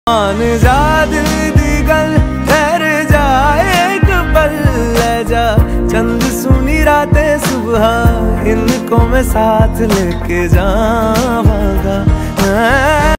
मान जा दिल दी गल ठहर जाए एक पल ले जा, चंद सुनी रातें सुबह इनको मैं साथ लेके जावांगा।